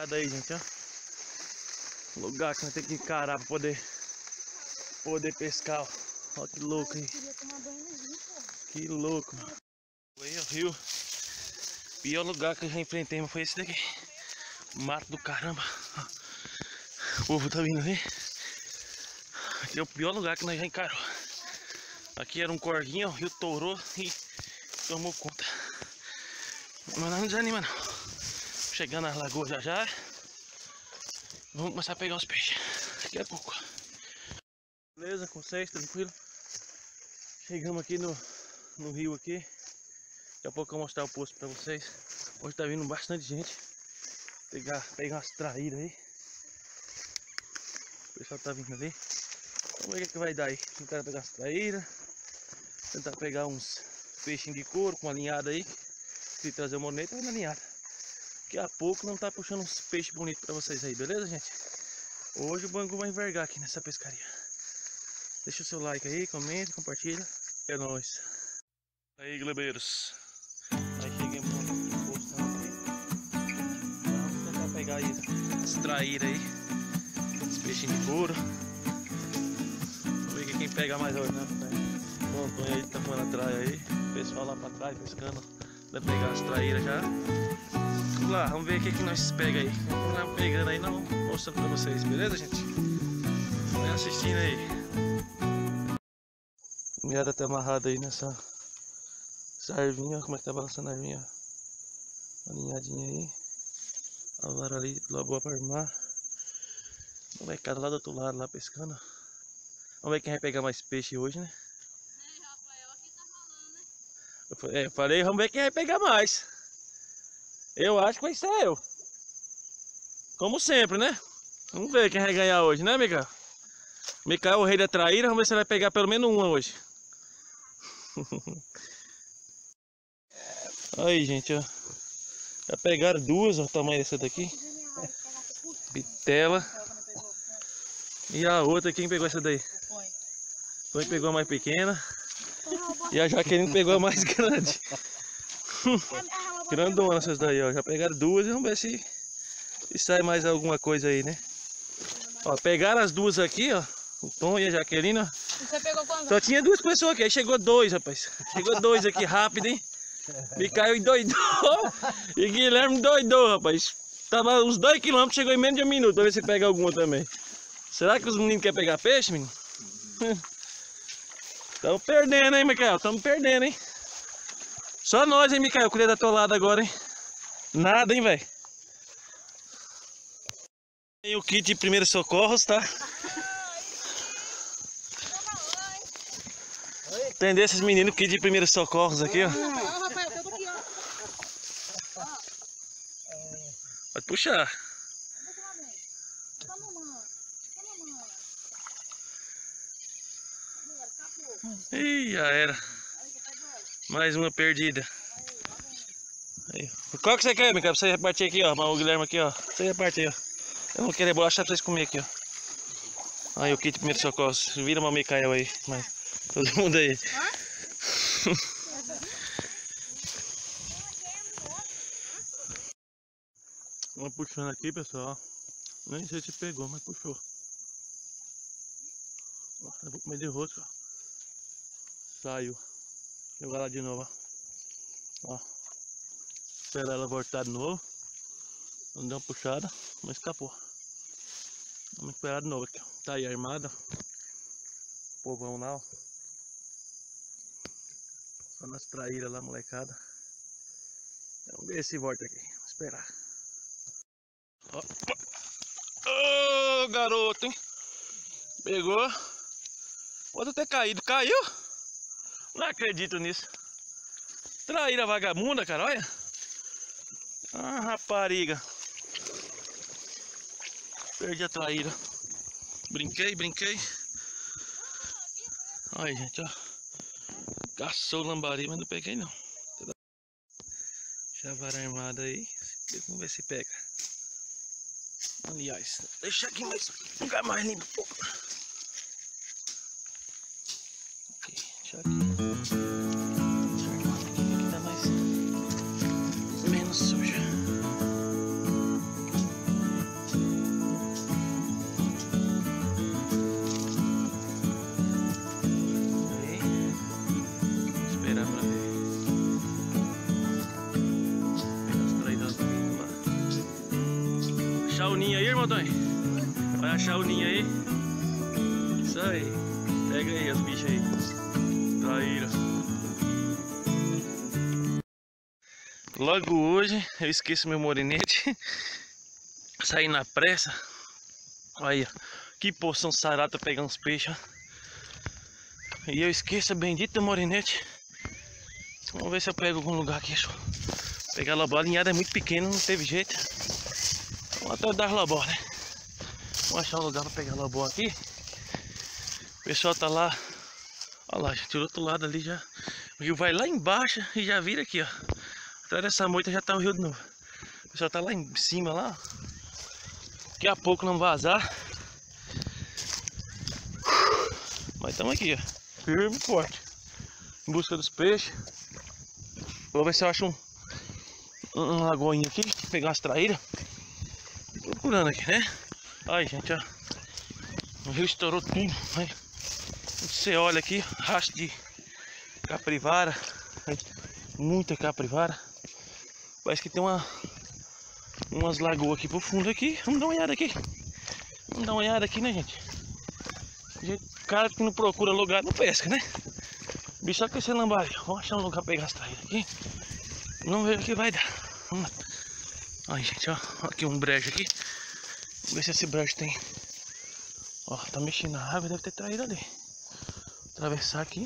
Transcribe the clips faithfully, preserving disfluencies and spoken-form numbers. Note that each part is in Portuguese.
Olha aí, gente, ó. Lugar que nós temos que encarar pra poder, poder pescar, ó. Olha que louco aí. Que louco, mano. Aí, ó, rio. Pior lugar que eu já enfrentei, mas foi esse daqui. Mato do caramba. O povo tá vindo aí. Aqui é o pior lugar que nós já encarou. Aqui era um corguinho, ó, o rio torou e tomou conta. Mas não desanima não. Chegando nas lagoas já já. Vamos começar a pegar os peixes. Daqui a pouco. Beleza, com vocês, tranquilo. Chegamos aqui no, no rio aqui. Daqui a pouco eu vou mostrar o poço pra vocês. Hoje tá vindo bastante gente. Pegar, pegar umas traíras aí. O pessoal tá vindo ali. Vamos ver o que, que vai dar aí. Tentar pegar as traíras. Tentar pegar uns peixinhos de couro com uma linhada aí. Se trazer uma moneta, vai na linhada. Daqui a pouco não tá puxando uns peixes bonitos pra vocês aí, beleza, gente? Hoje o bangu vai envergar aqui nessa pescaria. Deixa o seu like aí, comenta, compartilha. É nóis. Aí, glebeiros. Aí cheguei no posto aqui. Vamos tentar pegar aí as traíras aí. Os peixinhos de couro. Vamos ver quem pega mais hoje, né? O Antônio aí tá falando atrás aí. O pessoal lá pra trás pescando. Vai pegar as traíras já. Vamos lá, vamos ver o que, que nós pega aí. Vamos lá pegando aí, não mostrando pra vocês, beleza, gente? Vai assistindo aí. A meada tá amarrada aí nessa, nessa arvinha, como é que tá balançando a arvinha? Uma linhadinha aí. A vara ali, lá boa pra armar. O molecada lá do outro lado, lá pescando. Vamos ver quem vai pegar mais peixe hoje, né? Ei, Rafael, aqui tá falando, né? Eu falei, vamos ver quem vai pegar mais. Eu acho que vai ser eu. Como sempre, né? Vamos ver quem vai ganhar hoje, né, Micael? Micael, o rei da traíra, vamos ver se você vai pegar pelo menos uma hoje. Aí, gente, ó. Já pegaram duas, ó, o tamanho dessa daqui. Bitela. E a outra, quem pegou essa daí? Foi pegou a mais pequena. E a Jaqueline pegou a mais grande. Grandona essas daí, ó. Já pegaram duas e vamos ver se, se sai mais alguma coisa aí, né? Ó, pegaram as duas aqui, ó. O Tom e a Jaqueline, ó. Você pegou quantas? Só tinha duas pessoas aqui, aí chegou dois, rapaz. Chegou dois aqui rápido, hein? Micael endoidou. E Guilherme doidou, rapaz. Tava uns dois quilômetros, chegou em menos de um minuto. Pra ver se pega alguma também. Será que os meninos querem pegar peixe, menino? Tamo perdendo, hein, Micael? Tamo perdendo, hein? Só nós, hein, Micael? Colher da atolada agora, hein? Nada, hein, velho? Tem o kit de primeiros socorros, tá? Tem desses meninos kit de primeiros socorros aqui, ó. Pode puxar. Ih, já era. Mais uma perdida. Aí. Qual que você quer, Micael? Pra você repartir aqui, ó. O Guilherme aqui, ó. Você reparte aí, ó. Eu vou querer bolacha pra vocês comer aqui, ó. Aí o kit de primeiro socorro. Vira uma Micael aí. Mas todo mundo aí. Vamos puxando aqui, pessoal. Nem sei se pegou, mas puxou. Eu vou comer de rosca. Saiu. Jogar lá de novo, ó. Ó. Esperar ela voltar de novo. Não deu uma puxada, mas escapou. Vamos esperar de novo aqui. Tá aí armada. Povão lá, ó. Só nas traíras lá, molecada. Vamos ver se volta aqui. Vamos esperar. Ó. Ô, oh, garoto, hein? Pegou. Pode ter caído. Caiu? Não acredito nisso. Traíra vagabunda, cara, olha. Ah, rapariga. Perdi a traíra. Brinquei, brinquei. Olha, gente, ó. Caçou o lambari, mas não peguei não. Deixa a vara armada aí. Vamos ver se pega. Aliás, deixa aqui mais um lugar mais limpo. Ok, deixa aqui. Deixa eu armar aqui que tá mais menos suja. achar o ninho aí, irmão Tonho? Vai achar o ninho aí? Isso aí. Pega aí os bichos aí. Traíra. Logo hoje eu esqueço meu morinete. Saí na pressa. Aí, ó. Que porção sarata pegar uns peixes, ó. E eu esqueço a bendita morinete. Vamos ver se eu pego algum lugar aqui. Deixa eu pegar a lobó. A linhada é muito pequena, não teve jeito. Vamos até dar lobó, né? Vamos achar um lugar para pegar lobó aqui. O pessoal tá lá. Olha lá, gente, do outro lado ali já. O rio vai lá embaixo e já vira aqui, ó. Atrás dessa moita já tá o rio de novo. O pessoal tá lá em cima lá. Daqui a pouco não vazar. Mas estamos aqui, ó. Firme e forte. Em busca dos peixes. Vou ver se eu acho um, um, um lagoinho aqui. Pegar umas traíras. Procurando aqui, né? Ai, gente, ó. O rio estourou tudo. Né? Você olha aqui, rastro de capivara. Né? Muita capivara. Parece que tem uma umas lagoas aqui pro fundo aqui. Vamos dar uma olhada aqui. Vamos dar uma olhada aqui, né, gente? O cara que não procura lugar não pesca, né? Bicho, só com esse lambari. Vamos achar um lugar pra pegar as traíras aqui. Vamos ver o que vai dar. Vamos lá. Aí, gente, ó. Aqui um brejo aqui. Vamos ver se esse brejo tem. Ó, tá mexendo na água, deve ter traíra ali. Vou atravessar aqui.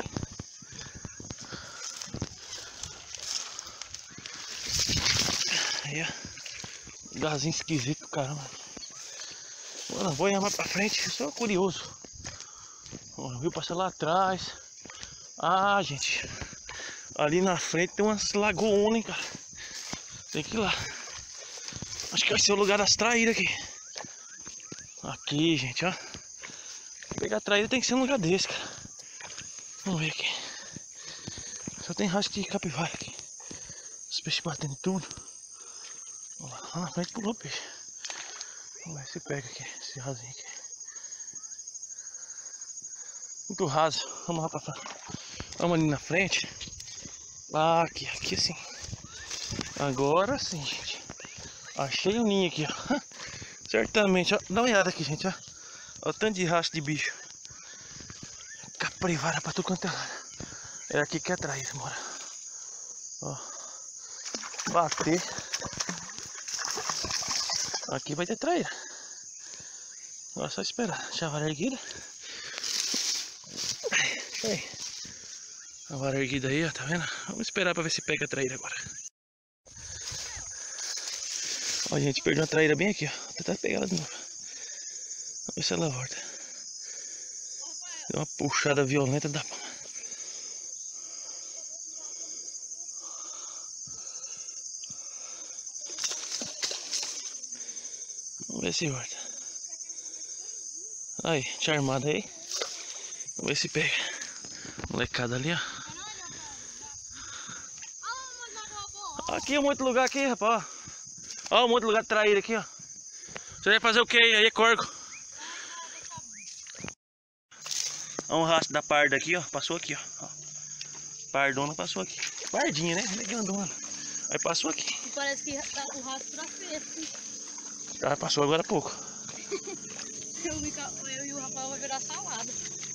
Aí, ó. Lugarzinho esquisito, caramba. Mano, vou ir mais pra frente. Eu sou curioso. Ó, o rio passa lá atrás. Ah, gente. Ali na frente tem umas lagoas, hein, cara. Tem que ir lá. Acho que vai ser o lugar das traíras aqui. Aqui, gente, ó. Pegar traíra tem que ser um lugar desse, cara. Vamos ver aqui. Só tem rastro de capivara aqui. Os peixes batendo em tudo. Vamos lá, lá na frente pulou o peixe. Vamos ver se pega aqui, esse rasinho aqui. Muito raso. Vamos lá pra frente. Vamos ali na frente. Ah, aqui, aqui assim. Agora sim, gente. Achei um ninho aqui, ó. Certamente, ó. Dá uma olhada aqui, gente, ó. Olha o tanto de rastro de bicho. Capivara pra tudo quanto é lado. É aqui que é atrás, mora. Ó. Bater. Aqui vai ter traíra. Agora é só esperar. Chavara erguida. Aí. A vara erguida aí, ó, tá vendo? Vamos esperar pra ver se pega a traíra agora. Ó, gente, perdeu uma traíra bem aqui, ó. Vou tentar pegar ela de novo. Vamos ver se ela volta. Deu uma puxada violenta da palma. Vamos ver se volta. Aí, charmada aí. Vamos ver se pega. Molecada ali, ó. Aqui é muito lugar aqui, rapaz. Ó, muito lugar de traíra aqui, ó. Você vai fazer o que aí? Aí é corgo. Ó, um rastro da parda aqui, ó. Passou aqui, ó. Pardona passou aqui. Pardinha, né? Ela é grandona. Aí passou aqui. E parece que tá, o rastro tá fresco. Tá, passou agora há pouco. eu, eu e o Rafael vai virar salada.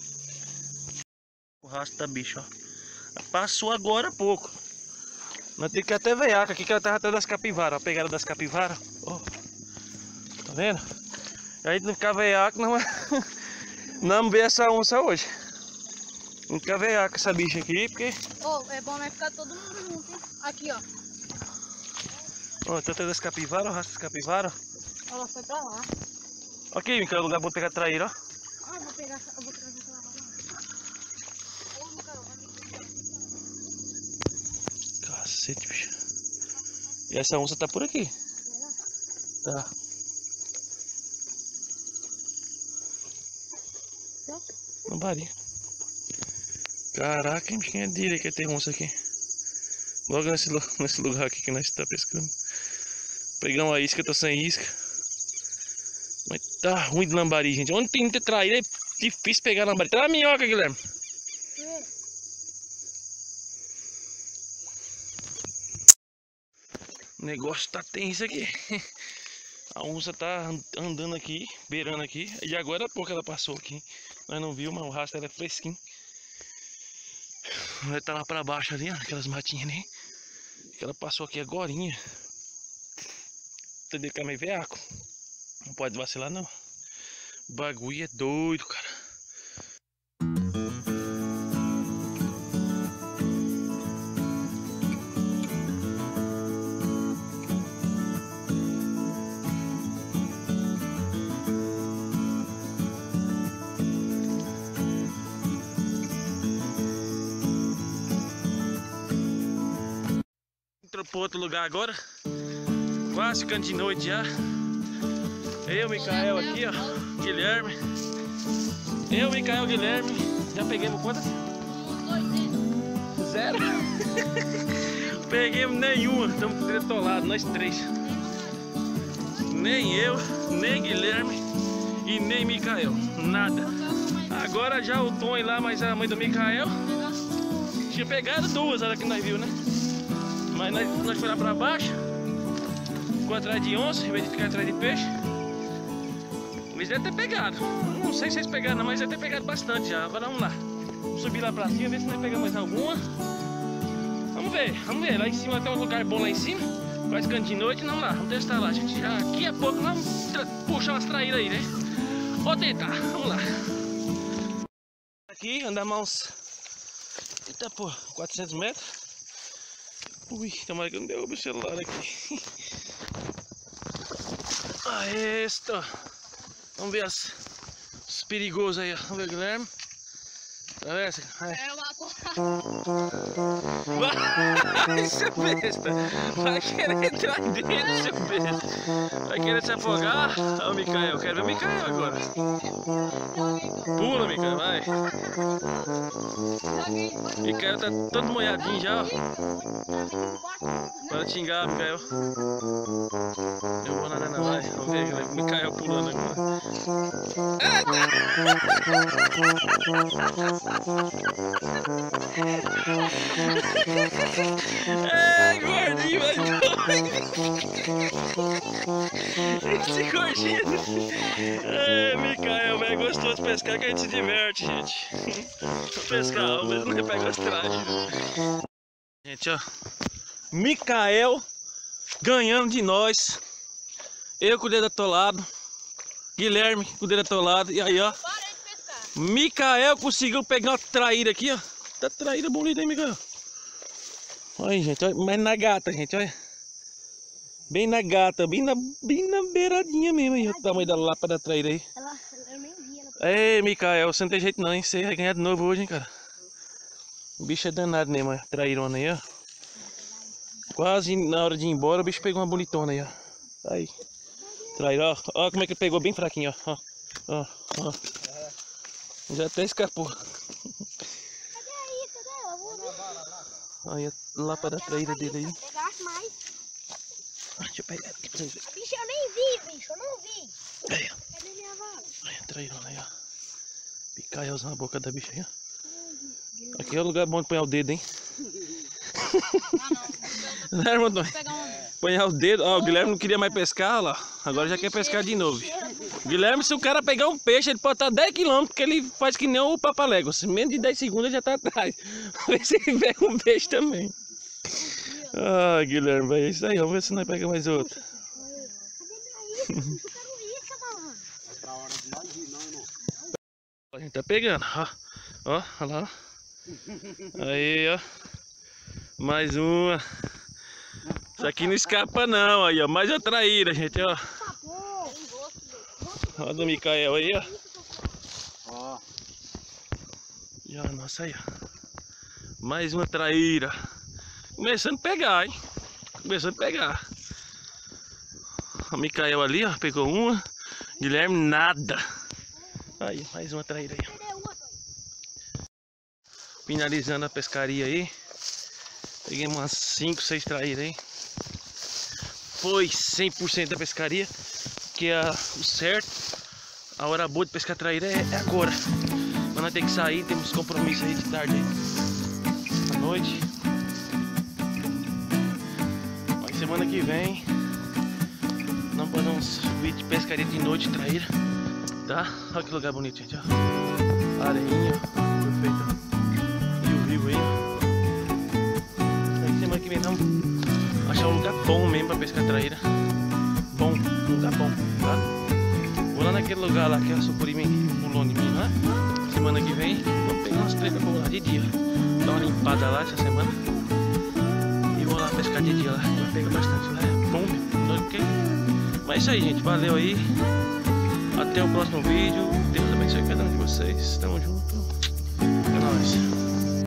O rastro da bicha, ó. Passou agora há pouco. Nós temos que ir até veiaca aqui, que ela tava até das capivaras. A pegada das capivaras. Ó. Tá vendo? E aí não ficar veiaca, não é. Não ver essa onça hoje. Não ficar veiaca essa bicha aqui, porque. Ô, oh, é bom nós ficar todo mundo junto, hein? Aqui, ó. Ó, tá até das capivaras, o rastro das capivaras. Ela foi pra lá. Aqui, que é o lugar bom pegar traíra, ó. Ah, eu vou pegar, eu vou trazer aquela lá. Ô, Carol, vai me Cacete, bicho. E essa onça tá por aqui. Tá. No barinho. Caraca, quem é direito que tem onça aqui? Logo nesse, nesse lugar aqui que nós está pescando. Pegar uma isca, tô sem isca. Mas tá ruim de lambari, gente. Onde tem muita traíra é difícil pegar lambari. Tá na minhoca, Guilherme. O negócio tá tenso aqui. A onça tá andando aqui, beirando aqui. E agora há pouco ela passou aqui. Nós não vimos, mas o rastro era fresquinho. Ela tá lá pra baixo ali, ó, aquelas matinhas ali. Que ela passou aqui agorinha. Entendeu que é meio veaco. Não pode vacilar não. O bagulho é doido, cara. Entrou para outro lugar agora. Quase ficando de noite já. Eu, Micael aqui, ó. Guilherme. Eu, Micael, Guilherme. Já peguemos quantas? Zero? Peguemos nenhuma. Estamos tretolados, nós três. Nem eu, nem Guilherme e nem Micael. Nada. Agora já o Tom lá, mas a mãe do Micael tinha pegado duas, olha que nós viu, né? Mas nós, nós fomos lá pra baixo. Ficou atrás de onça, em vez de ficar atrás de peixe. Eles devem ter pegado. Não sei se eles pegaram, não, mas devem ter pegado bastante já. Agora vamos lá. Vamos subir lá pra cima, ver se nós pegamos mais alguma. Vamos ver, vamos ver. Lá em cima tem um lugar bom lá em cima. Quase ficando de noite, vamos lá. Vamos testar lá, gente. Já aqui a pouco nós vamos puxar umas traíras aí, né? Vou tentar, vamos lá. Aqui, andar mais uns... Eita, pô, quatrocentos metros. Ui, tomara que eu não derrube o celular aqui. Ah, esta. Vamos ver as, os perigosos aí, ó. Vamos ver, Guilherme. Atravessa. Vai. Vai, seu besta. Vai querer entrar dentro, seu besta. Vai querer se afogar. Olha o Micael. Quero ver o Micael agora. Pula, Micael, vai. Micael tá todo molhadinho já, ó. Para de xingar, Micael. Eu vou nadar, não, vai. Vamos ver, galera. Micael pulando agora. É, gordinho, vai esse gordinho. É, Micael, é gostoso pescar que a gente se diverte, gente. Vou pescar, vamos ver se não pega as trajes. Gente, ó. Micael ganhando de nós. Eu com o dedo atolado. Guilherme com o dedo atolado. E aí, ó. Micael conseguiu pegar uma traíra aqui, ó. Tá traíra bonita, hein, Micael? Olha aí, gente, olha, mas na gata, gente, olha. Bem na gata, bem na, bem na beiradinha mesmo, aí, o tamanho da lapa da traíra aí. Ela, eu nem vi ela. Ei, Micael, você não tem jeito não, hein? Você vai ganhar de novo hoje, hein, cara? O bicho é danado mesmo, ó. Trairona aí, ó. Quase na hora de ir embora, o bicho pegou uma bonitona aí, ó. Aí. Traíra, ó. Ó como é que ele pegou bem fraquinho, ó. Ó, ó, ó. Já até escapou. Cadê aí? Cadê ela? Vou ver. Olha a lapa da traíra dele aí. Pegasse mais. Deixa eu pegar aqui pra vocês verem. Bicho, eu nem vi, bicho. Eu não vi. Aí, ó. Cadê minha vara? Olha a trairona aí, ó. Picaelzão na boca da bicha aí, ó. Aqui é o lugar bom de apanhar o dedo, hein? Ah, não. Né, irmão Antônio? Vou pegar uma... Apanhar o dedo. Ó, o Guilherme não queria mais pescar, lá. Agora já quer pescar de novo. Guilherme, se o cara pegar um peixe, ele pode estar dez quilômetros, porque ele faz que nem o Papaléguas. Menos de dez segundos ele já tá atrás. Vamos ver se ele pega um peixe também. Ah, Guilherme, vai, é isso aí. Vamos ver se nós pega mais outro. A gente tá pegando, ó. Ó, olha lá. Aí, ó. Mais uma. Isso aqui não escapa não, aí, ó. Mais outra traíra, gente, ó. Olha do Micael aí, ó. Ó. E ó, nossa aí, ó. Mais uma traíra. Começando a pegar, hein? Começando a pegar. O Micael ali, ó, pegou uma. Guilherme, nada. Aí, mais uma traíra aí. Finalizando a pescaria aí. Peguei umas cinco, seis traíras aí. Foi cem por cento da pescaria. Que é o certo. A hora boa de pescar traíra é, é agora. Mas nós temos que sair, temos compromisso aí de tarde aí. À noite. Mas semana que vem nós vamos fazer uns vídeos de pescaria de noite, traíra, tá? Olha que lugar bonito, gente, ó. Areinha, ó, perfeito. E o rio aí, ó. Aí semana que vem vamos achar um lugar bom mesmo pra pescar traíra. Bom, um lugar bom, tá? Vou lá naquele lugar lá que a Sucuri me pulou em mim lá. Semana que vem vou pegar umas tretas por lá de dia. Dar uma limpada lá essa semana. E vou lá pescar de dia lá. Vai pegar bastante lá. É bom, meu. Okay? Mas é isso aí, gente. Valeu aí. Até o próximo vídeo. Deus abençoe cada um de vocês. Tamo junto. É nóis.